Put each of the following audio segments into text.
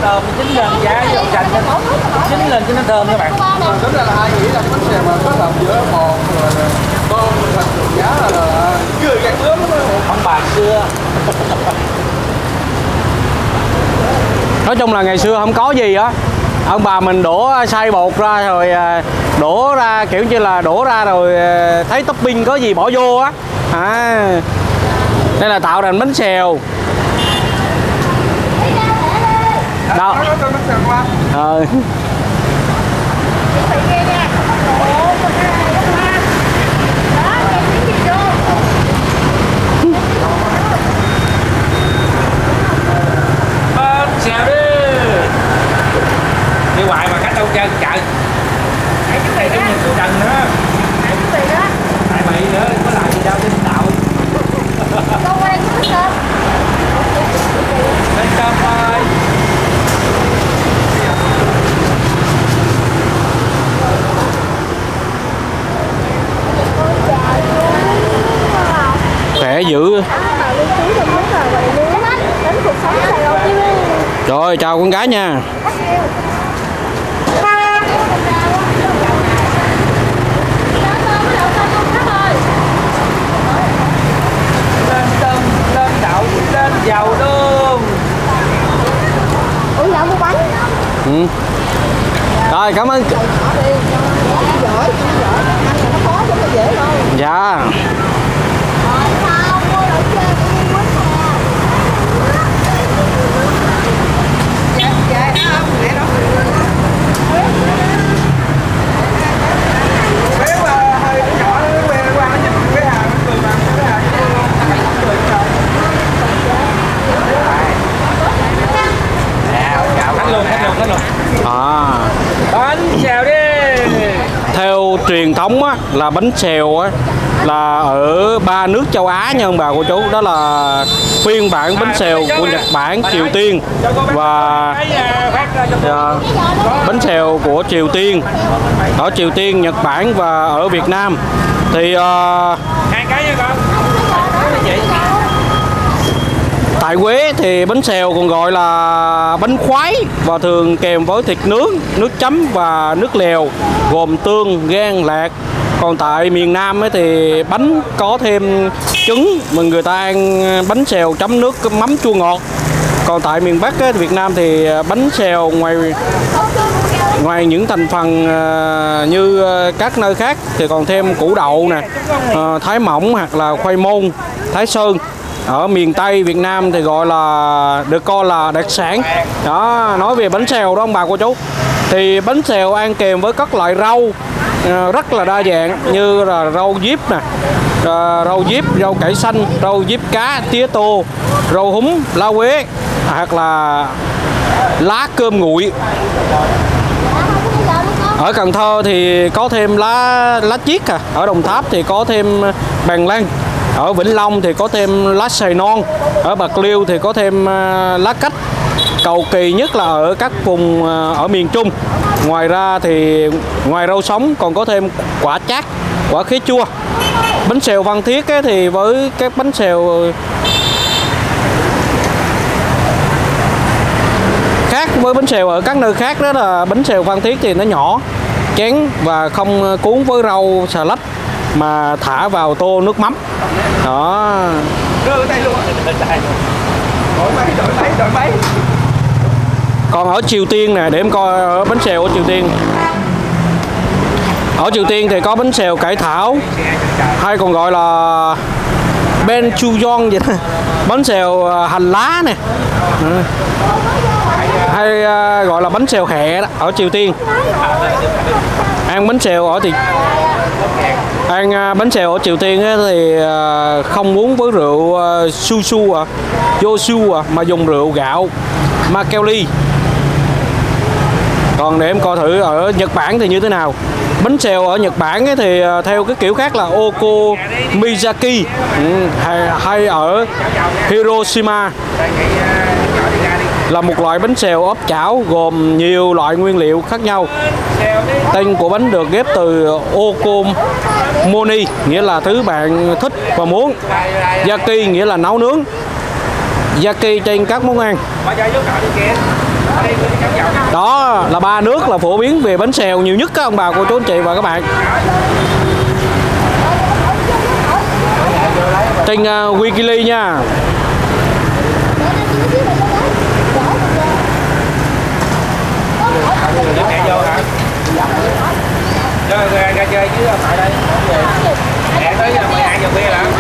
Thơm chín lên giá với đậu xanh chín lên cho nó thơm các bạn. Tính ra là hai nghĩ là bánh xèo mà kết hợp giữa bột rồi tôm thịt giá là chưa gạt lớn lắm. Ông bà xưa. Nói chung là ngày xưa không có gì á, ông bà mình đổ xay bột ra rồi đổ ra kiểu như là đổ ra rồi thấy topping có gì bỏ vô á. Đây là tạo thành bánh xèo. Đâu? Xèo đi. Đi hoài mà khách đâu chơi chạy. Hãy chú này giống như cô Trần nữa. Hãy chú này đó. Tại mày nữa, có làm gì đâu trên tạo. Con qua đây chú cơm. Lên cơm ơi. Khỏe dữ. Rồi chào con gái nha. Lên tôm, lên đậu, lên dầu luôn. Ủa dạ mua bánh. Ừ. Rồi cảm ơn. Dạ. Khách luôn. Bánh xèo đi. Theo truyền thống á, là bánh xèo á, là ở 3 nước châu Á nha ông bà cô chú. Đó là phiên bản bánh xèo của Nhật Bản, Triều Tiên và bánh xèo của Triều Tiên ở Triều Tiên, Nhật Bản và ở Việt Nam. Thì hai cái nha con. tại Huế thì bánh xèo còn gọi là bánh khoái và thường kèm với thịt nướng, nước chấm và nước lèo gồm tương, gan, lạc. Còn tại miền Nam ấy thì bánh có thêm trứng mà người ta ăn bánh xèo chấm nước mắm chua ngọt. Còn tại miền Bắc ấy, Việt Nam thì bánh xèo ngoài những thành phần như các nơi khác thì còn thêm củ đậu nè, thái mỏng hoặc là khoai môn, thái sơn. Ở miền Tây Việt Nam thì gọi là được coi là đặc sản. Đó, nói về bánh xèo đó ông bà cô chú. Thì bánh xèo ăn kèm với các loại rau rất là đa dạng như là rau diếp nè, rau diếp, rau cải xanh, rau diếp cá, tía tô, rau húng, lá quế hoặc là lá cơm nguội. Ở Cần Thơ thì có thêm lá chiết, ở Đồng Tháp thì có thêm bàng lan, ở Vĩnh Long thì có thêm lá xoài non, ở Bạc Liêu thì có thêm lá cách. Cầu kỳ nhất là ở các vùng ở miền Trung. Ngoài ra thì ngoài rau sống còn có thêm quả chát, quả khế chua. Bánh xèo Phan Thiết ấy, thì với các bánh xèo khác với bánh xèo ở các nơi khác, đó là bánh xèo Phan Thiết thì nó nhỏ, chén và không cuốn với rau xà lách mà thả vào tô nước mắm. Đó. Đổi máy. Còn ở Triều Tiên nè, để em coi ở bánh xèo ở Triều Tiên. Ở Triều Tiên thì có bánh xèo cải thảo hay còn gọi là benchuyon vậy đó. Bánh xèo hành lá nè. Hay gọi là bánh xèo hẹ đó, ở Triều Tiên. Ăn bánh xèo ở bánh xèo ở Triều Tiên ấy, thì không uống với rượu Yosu mà dùng rượu gạo Makgeolli. Còn để em coi thử ở Nhật Bản thì như thế nào. Bánh xèo ở Nhật Bản ấy thì theo cái kiểu khác là Okonomiyaki, hay ở Hiroshima là một loại bánh xèo ốp chảo gồm nhiều loại nguyên liệu khác nhau. Tên của bánh được ghép từ Okomoni, nghĩa là thứ bạn thích và muốn. Yaki nghĩa là nấu nướng. Yaki trên các món ăn. Đó là ba nước là phổ biến về bánh xèo nhiều nhất các ông bà cô chú anh chị và các bạn. Trên Wikileaks nha. Mẹ vô hả? Ra chơi chứ tại đây. Mẹ tới 12 giờ khuya hả?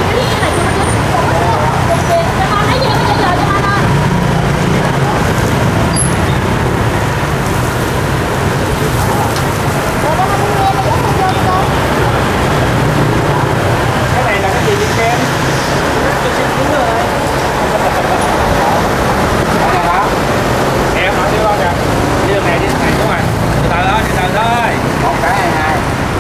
Cái này là cái gì vậy em? Đúng rồi. Em hỏi con kìa. Đi đường này đúng rồi. Từ từ thôi. Một cái hai.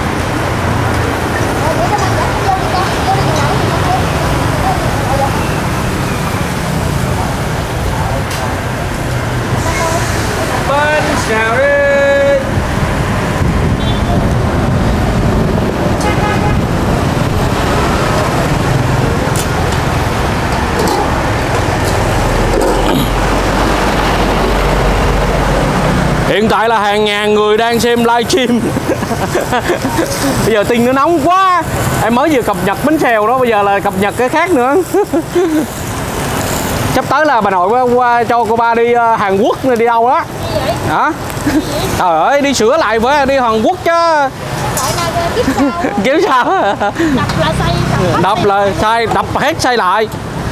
Bánh xèo đi. Hiện tại là hàng ngàn người đang xem livestream. Bây giờ tin nó nóng quá. Em mới vừa cập nhật bánh xèo đó, bây giờ là cập nhật cái khác nữa. Sắp tới là bà nội qua cho cô ba đi Hàn Quốc đi đâu đó. Hả? Trời ơi, đi sửa lại với đi Hàn Quốc chứ. Kiểu sao? Đập lại sai, đập hết xây lại.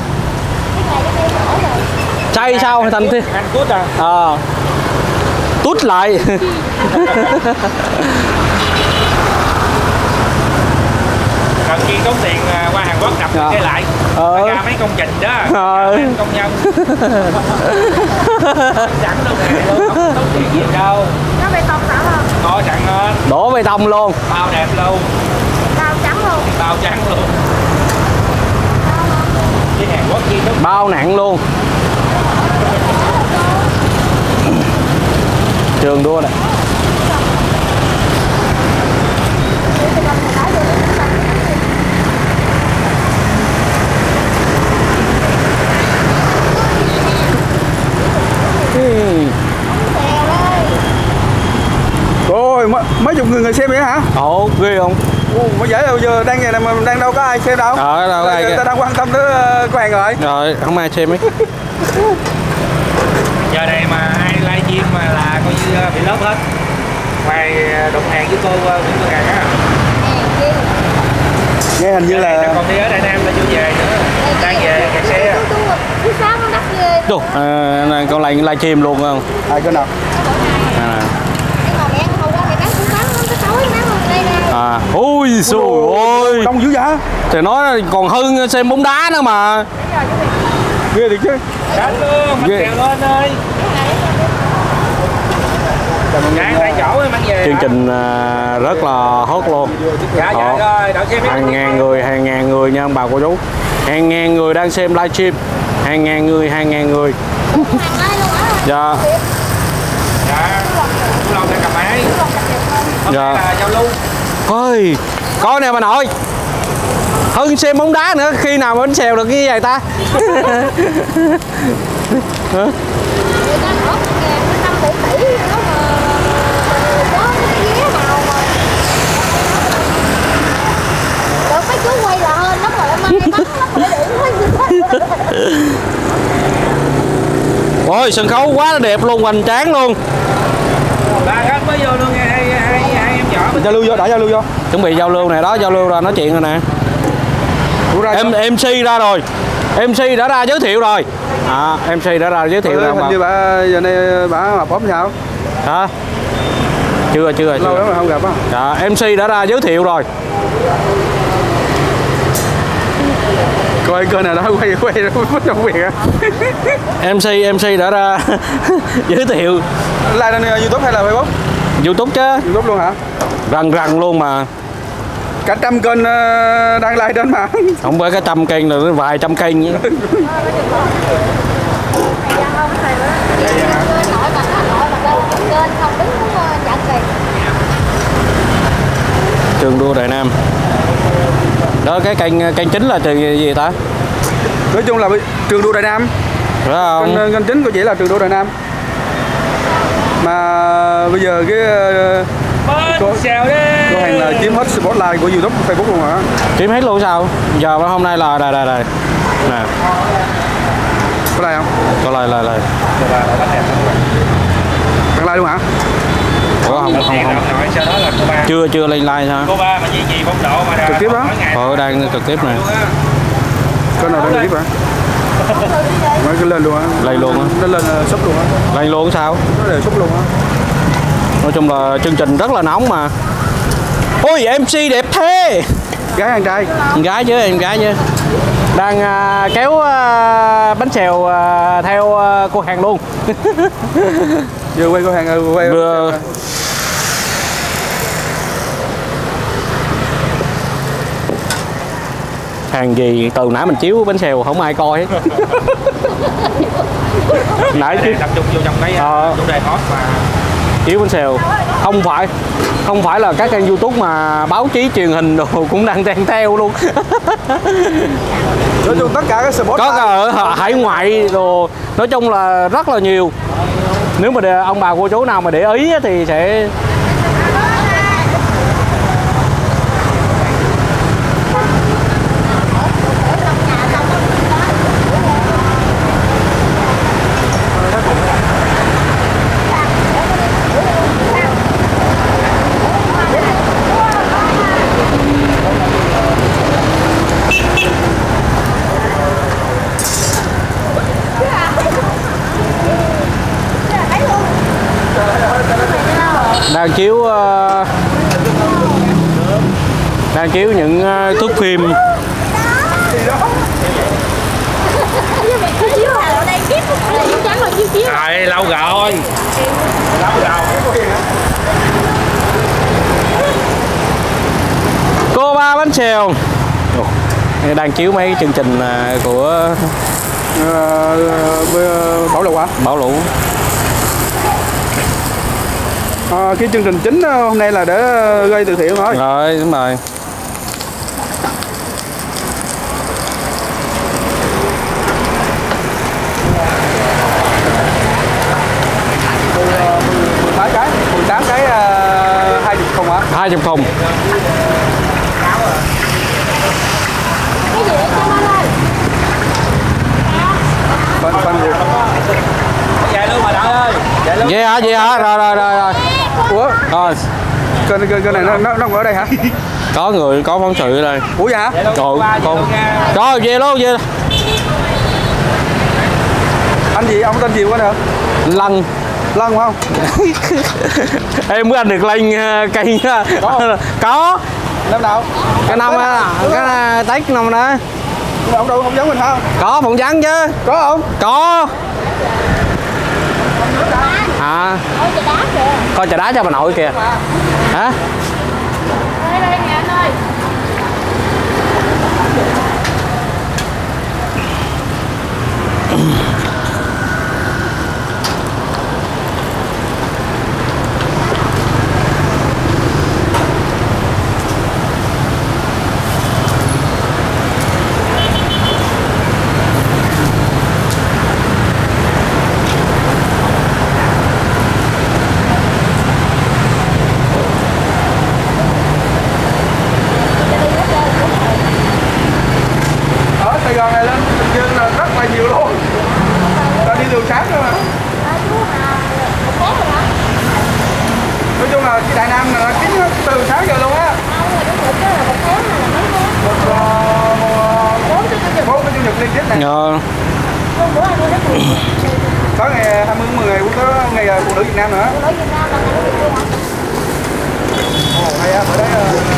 Xây sao thành thế? Hàn Quốc à? Tút lại. Cần chi tốn tiền qua Hàn Quốc đập cái lại. Ra mấy công trình đó. Mấy công nhân. Sẵn luôn này luôn, không tốn tiền gì đâu. Nó bê tông sẵn không? Có sẵn hết. Đổ bê tông luôn. Bao đẹp luôn. Bao trắng luôn. Bao trắng luôn. Với Hàn Quốc chi tốn. Bao nặng luôn. Trường đua này. Ôi, mấy chục người xem vậy hả? Ồ, ghê không? Mới dễ đâu, giờ đang ngày này mà đang đâu có ai xem đâu. Đâu có ai. Người ta đang quan tâm tới của hàng rồi. Rồi, không ai xem ấy. Giờ này mà ai livestream mà là coi như bị lớp hết. Ngoài đụng hàng với cô Nguyễn Phương Hằng á. Nghe hình như là còn đi ở Đại Nam là chưa về nữa. Đang về kẹt xe. Đồ, con lại livestream luôn không? ai cái nào? Ôi xùi ôi. Đông dữ vậy? Thì nói còn hơn xem bóng đá nữa mà. Ghê thiệt chứ. Đánh luôn, bắt kèo lên ơi. Dạ, tại chỗ em mang về. Chương trình rất là hot luôn. Dạ, dạ rồi, đợi xem hàng ngàn người nha ông bà cô chú. Hàng ngàn người đang xem livestream. Hàng ngàn người. Dạ. Dạ. Lâu ra cầm máy. Dạ. Là giao lưu. Ôi, coi nè bà nội. Hơn xem bóng đá nữa, khi nào bánh xèo được cái gì ta? Hả? Ôi, sân khấu quá đẹp luôn, hoành tráng luôn. Ba khách mới vô luôn nghe, hai em nhỏ. Giao lưu vô, đã giao lưu vô. Chuẩn bị giao lưu này đó, giao lưu ra nói chuyện rồi nè. MC ra rồi. MC đã ra giới thiệu rồi. MC đã ra giới thiệu rồi. Hình như bà giờ này bà họp ốm sao? Hả? Chưa. Lâu lắm mà không gặp á. Dạ, MC đã ra giới thiệu rồi. Coi kênh nào đó quay trong việc á. MC đã ra giới thiệu. Like lên YouTube hay là Facebook? YouTube chứ. YouTube luôn hả? Rần luôn mà. Cả trăm kênh đang like trên mà. Không phải cả trăm kênh, là vài trăm kênh nữa. Trường đua Đại Nam. Đó cái kênh chính là trường gì ta? Nói chung là trường đua Đại Nam. Phải không? Kênh chính của chị là trường đua Đại Nam. Mà bây giờ cái Bến xèo đi. cô hàng là chiếm hết spotlight của YouTube, Facebook luôn hả? Chiếm hết luôn sao? Giờ hôm nay là đây nè. Có like không? Có like. Đăng like luôn hả? Ủa, không. Nội sau đó là cô ba. Chưa lên like sao? Cô ba mà gì phong độ mà Trực tiếp á? Đang trực tiếp nè. Có nào đang trực tiếp hả? Nói cái lên luôn á. Lên luôn á. Nó lên sub luôn á. Lên luôn sao? Nó đều sub luôn á. Nói chung là chương trình rất là nóng mà. Ôi MC đẹp thế. Gái ăn trai. Em gái chứ. Đang kéo bánh xèo theo cô hàng luôn. Vừa quay cô hàng quay. Vừa... Hàng gì từ nãy mình chiếu bánh xèo không ai coi hết. Nãy chứ tập trung vô trong cái chủ đề hot mà chiếu bánh xèo không phải là các kênh YouTube mà báo chí truyền hình đồ cũng đang theo luôn. Nói chung tất cả các spot Có ở hải ngoại đồ, nói chung là rất là nhiều. Nếu mà ông bà cô chú nào mà để ý thì sẽ đang chiếu những thước phim. Rồi, lâu rồi. Cô ba bánh xèo. Đang chiếu mấy chương trình của Bảo Lộc hả? Bảo Lũ. Cái chương trình chính hôm nay là để gây từ thiện thôi. Rồi, đúng rồi. Cái 18 cái 20 không hả? 20 không. Phần gì? Về luôn mà đợi ơi. Vậy hả? Rồi. Ủa? Rồi. Cái này nó không ở đây hả? Có người có phóng sự ở đây. Ủa vậy hả? Con. Rồi về luôn. Anh gì? Ông tên gì quá nè? Lân không? Em mới anh được lên cây. Có. Năm nào? Cái năm cái Tết năm đó. Nhưng mà ông đâu không giống mình không? Có phỏng vấn chứ. Có không? Có. À. Coi trà đá cho bà nội kìa. Hả? Ở Sài Gòn này lên Bình Dương là rất là nhiều luôn. Ta đi đường sáng thôi mà. Nói chung là chị Đại Nam là kín hết từ 6 giờ luôn á. Bốn cái chủ nhật liên tiếp này. Có ngày 20 10 ngày cũng có ngày phụ nữ Việt Nam nữa. Ồ, hay á, ở đấy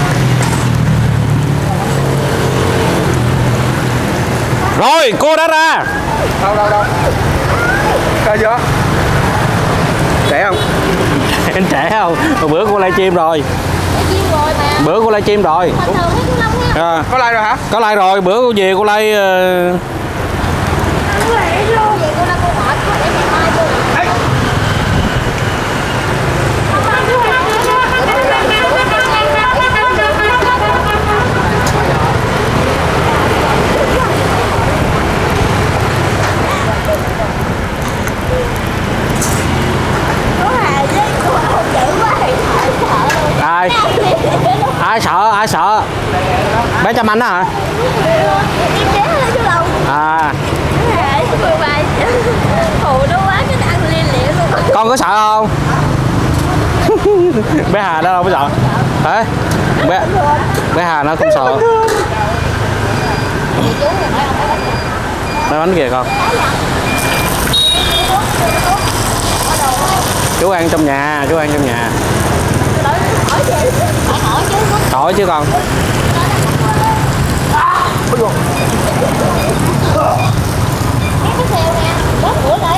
Rồi cô đã ra. đâu ra chưa? Trẻ không? Em trẻ không? Bữa cô livestream rồi. Bữa cô livestream rồi. Có like rồi hả? Có like rồi, bữa cô về cô like Ai sợ? Bé Trâm Anh đó hả? Em chế lên chứ đâu. À. Hù nó quá cái ăn liên liễu luôn. Con có sợ không? Bé Hà đó đâu có sợ. Hả? Bé Hà nó không sợ. Mấy bánh kìa con. Chú ăn trong nhà, chú ăn trong nhà. Hỏi chứ con. Cái xèo nè, bớt bữa lại.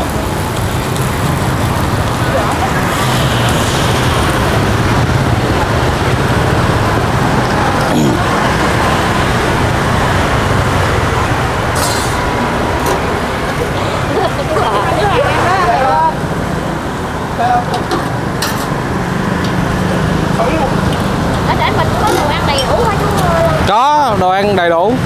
Ở để mình có đồ ăn đầy đủ thôi chứ. Có đồ ăn đầy đủ.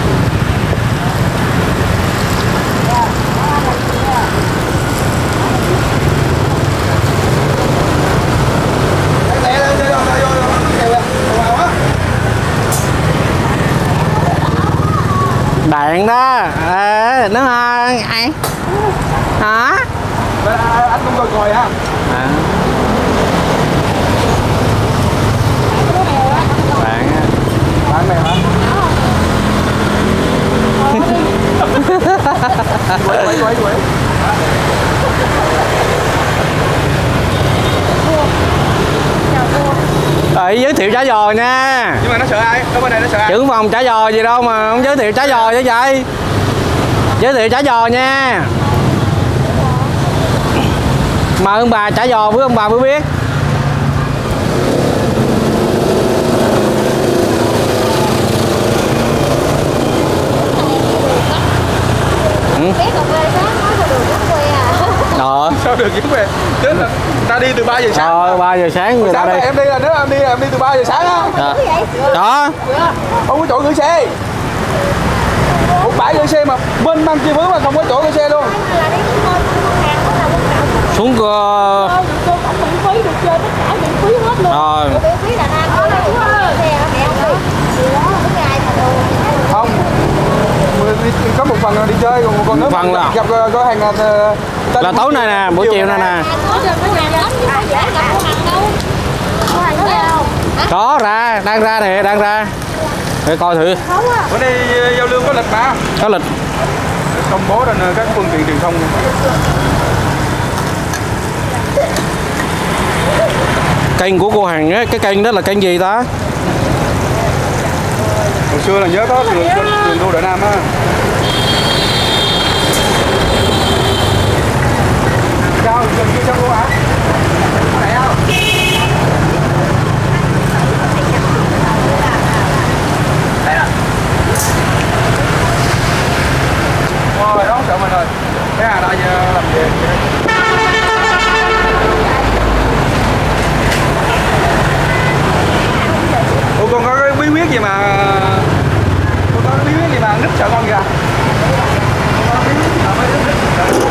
Đạn đó. Nó ăn hả? Anh không coi ha. À. Bạn mèo hả? Quậy. Giới thiệu chả giò nha. Nhưng mà nó sợ ai? Ở bên này nó sợ ai? Trưởng phòng chả giò gì đâu mà không giới thiệu chả giò chứ vậy. Giới thiệu chả giò nha. Mời ông bà chả giò với ông bà mới biết. Sao được chứ về? Tức là ta đi từ 3 giờ sáng. 3 giờ sáng người ta đi. Em đi là nếu em đi từ 3 giờ sáng á. Đó. Không có chỗ gửi xe. Một bãi gửi xe mà bên mang kia vướng mà không có chỗ gửi xe luôn. Xuống phí được chơi tất cả miễn phí hết luôn. Rồi. Miễn phí là nam có xe mẹ không không. Có một phần là đi chơi còn nếu phần là gặp có hàng là tối nay nè, buổi chiều nay nè. Có ra, đang ra nè, đang ra. Để coi thử. Bữa nay giao lưu có lịch mà. Có lịch. Công bố trên các phương tiện truyền thông. Kênh của cô Hằng á, cái kênh đó là kênh gì ta? Hồi xưa là nhớ có đường đua Đại Nam á. Sao gần kia sao cô hả? Này không? Rồi đó sợ mình rồi. Cái Hà đã làm gì? Ủa con có cái bí quyết gì mà nít sợ con kìa? Con có bí quyết gì mà nít sợ?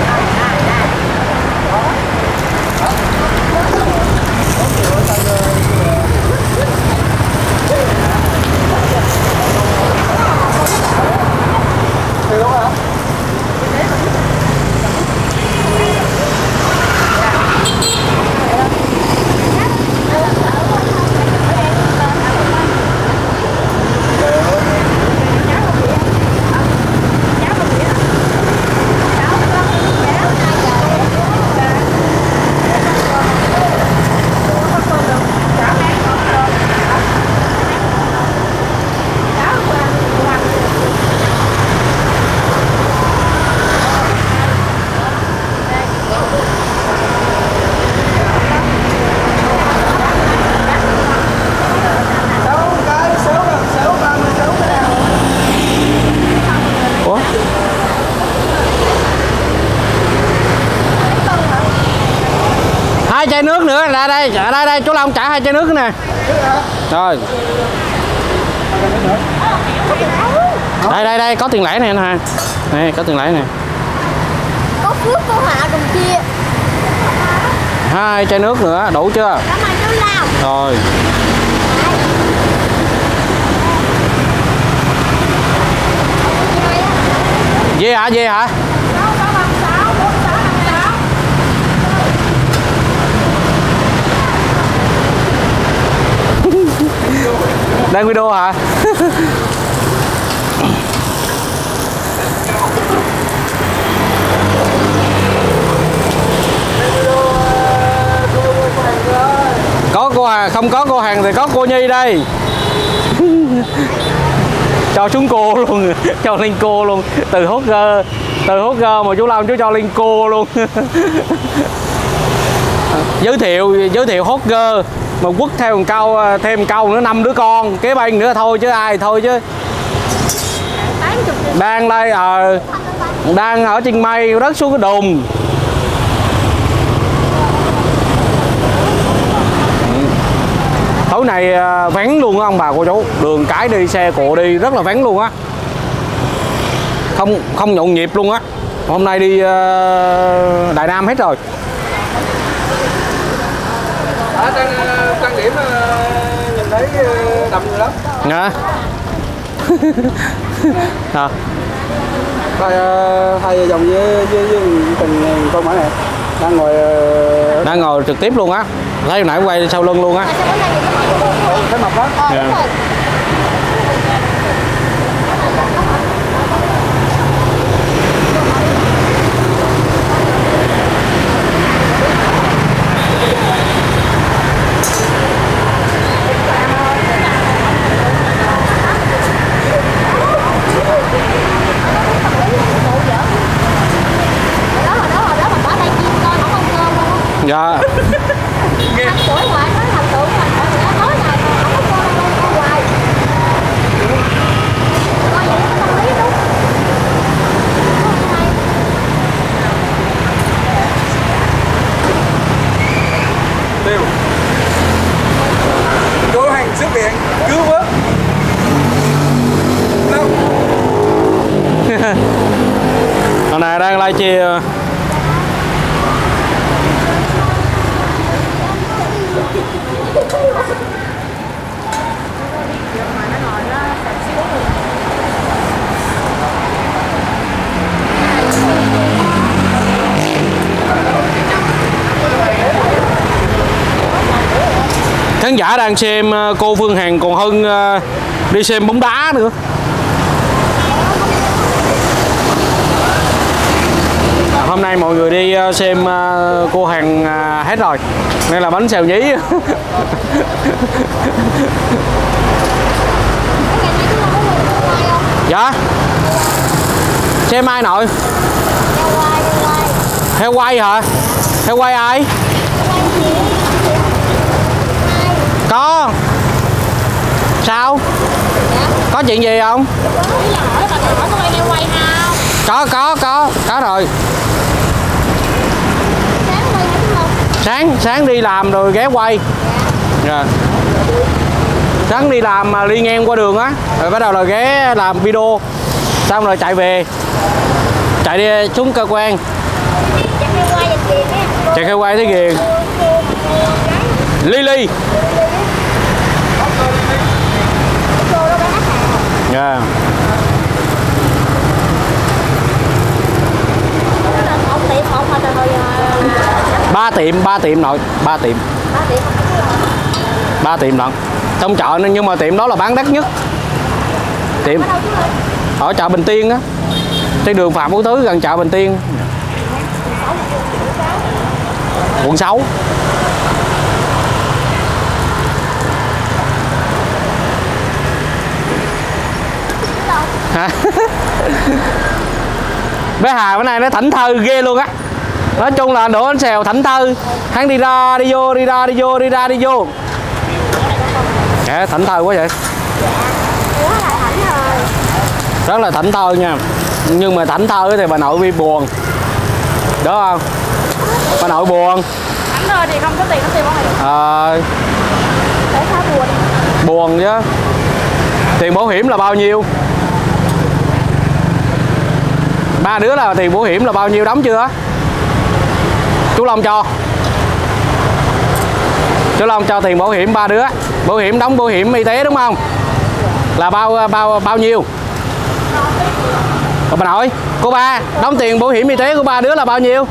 Hai chai nước nữa, ra đây chú Long trả 2 chai nước nè. Rồi. Đây có tiền lẻ này anh Hà. Này có tiền lẻ nè. Có Phước, có Hạ cùng chia. 2 chai nước nữa, đủ chưa? Cảm ơn chú Long. Rồi. Về hả? Về hả? Đang video hả? Có cô Hàng, không có cô Hàng thì có cô Nhi đây. Cho xuống cô luôn, cho lên cô luôn. Từ hốt gơ mà chú Long chú cho lên cô luôn. giới thiệu hốt gơ mà quất theo một câu, thêm câu nữa 5 đứa con kế bên nữa thôi chứ ai thôi chứ. Đang đây đang ở trên mây rớt xuống cái đùng. Tối này vắng luôn á ông bà cô chú, đường cái đi xe cộ đi rất là vắng luôn á, không nhộn nhịp luôn á. Hôm nay đi Đại Nam hết rồi. Trang điểm nhìn thấy đậm người lắm. Dạ. Hai vợ chồng với từng con mã này đang ngồi trực tiếp luôn á, thấy hồi nãy quay sau lưng luôn á. thấy mập đó. Dạ. Dạ. Tiêu. Cô Hàng xuất hiện cứu với. Hôm nay đang livestream. Khán giả đang xem cô Phương Hằng còn hơn đi xem bóng đá nữa. Hôm nay mọi người đi xem cô Hằng hết rồi nên là bánh xèo nhí. Dạ. Xem ai nội? Heo quay hả? Heo quay ai? Có. Sao? Có chuyện gì không? Có rồi. Sáng đi làm rồi ghé quay. Dạ. Sáng đi làm mà đi ngang qua đường á, rồi bắt đầu là ghé làm video, xong rồi chạy về, chạy đi xuống cơ quan. Chạy cơ quay thấy ghiền. Ly. Dạ. Ba tiệm nội, ba tiệm lận trong chợ nên, nhưng mà tiệm đó là bán đắt nhất. Tiệm ở chợ Bình Tiên á, trên đường Phạm Hữu Tứ gần chợ Bình Tiên, quận 6. Hả? Bé Hà bữa nay nó thảnh thơi ghê luôn á. Nói chung là đổ bánh xèo thảnh thơi, hắn đi ra đi vô, đi ra đi vô, đi ra đi vô. Dạ, thảnh thơi quá vậy. Rất là thảnh thơi nha. Nhưng mà thảnh thơi thì bà nội bị buồn. Đúng không? Bà nội buồn. Thảnh thơi thì không có tiền, không tiền bao nhiêu. Để sao buồn? Buồn chứ. Tiền bảo hiểm là bao nhiêu? 3 đứa là tiền bảo hiểm là bao nhiêu, đóng chưa? Chú Long cho. Chú Long cho tiền bảo hiểm 3 đứa. Bảo hiểm đóng bảo hiểm y tế đúng không? Là bao nhiêu? Bà nội, cô ba, đóng tiền bảo hiểm y tế của ba đứa là bao nhiêu?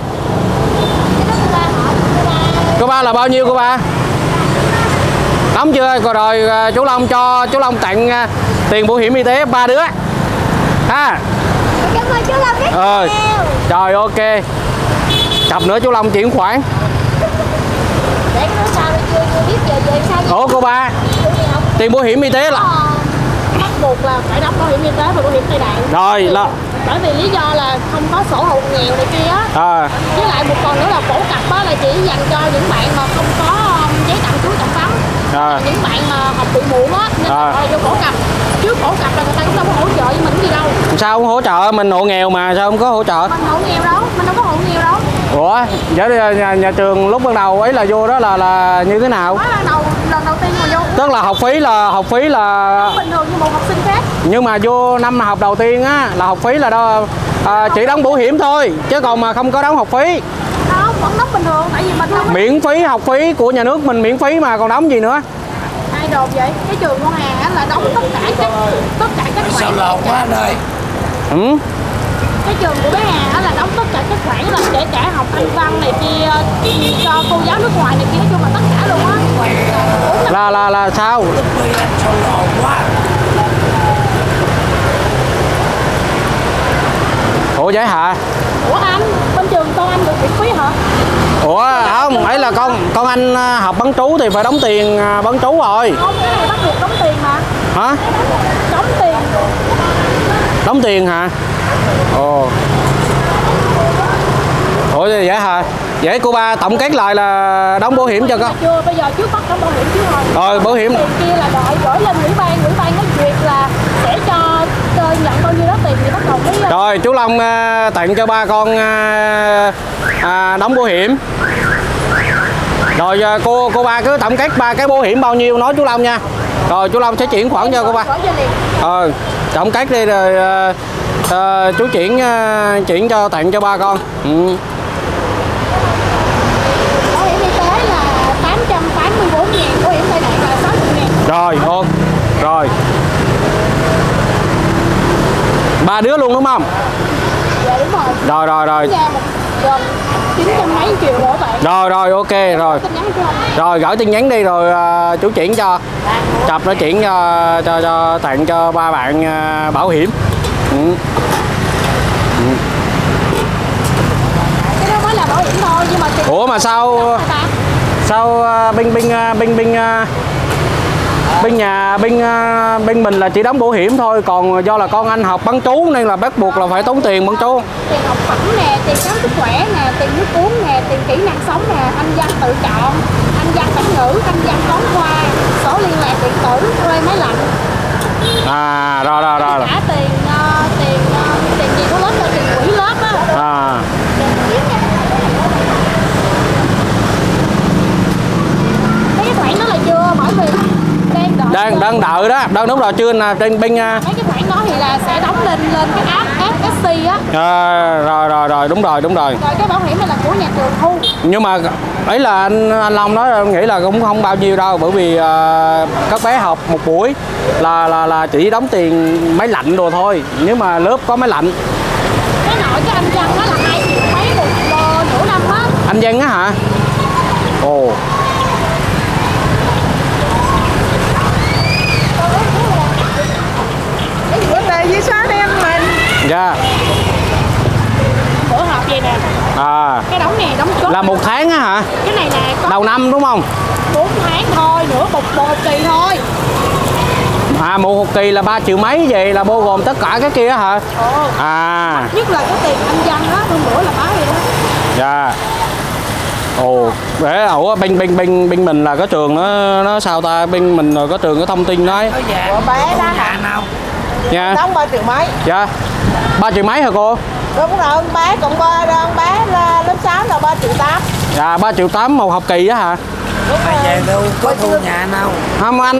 Cô ba là bao nhiêu cô ba? Đóng chưa? Rồi chú Long cho chú Long tặng tiền bảo hiểm y tế ba đứa. Ha. Cảm ơn chú Long rất nhiều. Rồi ok. Chập nữa chú Long chuyển khoản. Để cái đó sao chưa biết về sao. Ủa cô ba, tiền bảo hiểm y tế là bắt buộc là phải đóng bảo hiểm y tế và bảo hiểm tai nạn. rồi là Bởi vì lý do là không có sổ hộ nghèo này kia á. Với lại một phần nữa là phổ cập á là chỉ dành cho những bạn mà không có giấy tạm trú tạm vắng. Những bạn mà học bị muộn á nên là vô phổ cập. Chứ phổ cập là người ta cũng đâu có hỗ trợ với mình gì đâu. sao không hỗ trợ, mình hộ nghèo mà sao không có hỗ trợ? Mình hộ nghèo đâu, mình đâu có hộ nghèo đâu. Ủa, vậy nhà trường lúc ban đầu ấy là vô đó là như thế nào? Mới ban đầu lần đầu tiên mà vô. Tức là học phí là Bình thường như một học sinh khác. nhưng mà vô năm học đầu tiên á là học phí là đó chỉ đóng bảo hiểm thôi chứ còn mà không có đóng học phí. Không, vẫn đóng bình thường tại vì mình không Miễn phí, học phí của nhà nước mình miễn phí mà còn đóng gì nữa. ai đồn vậy. Cái trường con Hà á là đóng tất cả các khoản. Sao lộn quá anh ơi. Ừ. Cái trường của bé Hà á là đóng tất cả các khoản là kể cả học Anh văn này kia cho cô giáo nước ngoài này kia, nói chung là tất cả luôn á. Là sao? Sao lộn quá. Ủa vậy hả? Ủa anh, bên trường con anh được miễn phí hả? Ủa không, ấy là con anh học bán trú thì phải đóng tiền bán trú rồi. Không, cái này bắt buộc đóng tiền mà. Hả? Đóng tiền. Đóng tiền hả? Ồ. Ủa vậy hả? Vậy cô ba tổng kết lại là đóng bảo hiểm cho con. Chưa, bây giờ trước bắt đóng bảo hiểm chứ rồi. Rồi bảo hiểm. Tiền kia là đợi gửi lên ủy ban nó duyệt là sẽ cho nhận bao nhiêu đó tiền thì bắt đầu mới. Rồi chú Long tặng cho ba con đóng bảo hiểm. Rồi cô ba cứ tổng kết ba cái bảo hiểm bao nhiêu nói chú Long nha. Rồi chú Long sẽ chuyển khoản cho cô ba. Tổng kết đi rồi chú chuyển cho tặng cho ba con. Ừ. Bảo hiểm y tế là 884.000, bảo hiểm tai nạn là 60.000. Rồi, ok. Rồi. Ba đứa luôn đúng không? Dạ đúng rồi. Rồi. Nhà một gần 900 mấy triệu đổ bạn. Rồi ok rồi. Rồi gửi tin nhắn đi rồi chú chuyển cho. Chập nó chuyển cho tặng cho ba bạn bảo hiểm. Ừ. Cái đó mới là bảo hiểm thôi nhưng mà tiền. Ủa mà sao bên mình là chỉ đóng bảo hiểm thôi, còn do là con anh học bán trú nên là bắt buộc là phải tốn tiền bán trú. Tiền học phẩm nè, tiền khám sức khỏe nè, tiền nước uống nè, tiền kỹ năng sống nè, anh văn tự chọn, anh văn bản ngữ, anh văn toán khoa, sổ liên lạc điện tử, thuê máy lạnh. Rồi. Cả tiền gì của lớp là tiền quỹ lớp á. Mấy cái khoản đó là chưa, bởi vì đang đợi đó, đang đúng rồi chưa là trên bên mấy cái khoản đó thì là sẽ đóng lên cái app SC á. Rồi đúng rồi. Rồi cái bảo hiểm này là của nhà trường thu. Nhưng mà ấy là anh Long nói em nghĩ là cũng không bao nhiêu đâu, bởi vì các bé học một buổi là chỉ đóng tiền máy lạnh đồ thôi, nếu mà lớp có máy lạnh. Cái nội cái anh Văn đó là 2 triệu mấy một nửa năm á. Anh Văn á hả? Ồ. Vấn đề với xóa em mình. Dạ. Bữa họp vậy nè. Cái đóng này đóng chốt. Là 1 tháng á hả? Cái này nè có Đầu năm đúng không? 4 tháng thôi, nửa một kỳ thôi. Một kỳ là 3 triệu mấy, vậy là bao gồm tất cả cái kia hả? Nhất là cái tiền anh Văn đó, hôm bữa là báo vậy đó. Dạ. Ồ, để ủa bên mình là có trường nó sao ta, bên mình có trường có thông tin nói. Của bé đó hả? Nào. Nha. Đóng 3 triệu mấy. Dạ. 3 triệu mấy hả cô? Đúng rồi, con bé còn con bé lớp 6 là 3 triệu 8. Dạ 3 triệu 8 một học kỳ á hả? Đúng rồi. Về đâu có thu nhà nào. Không anh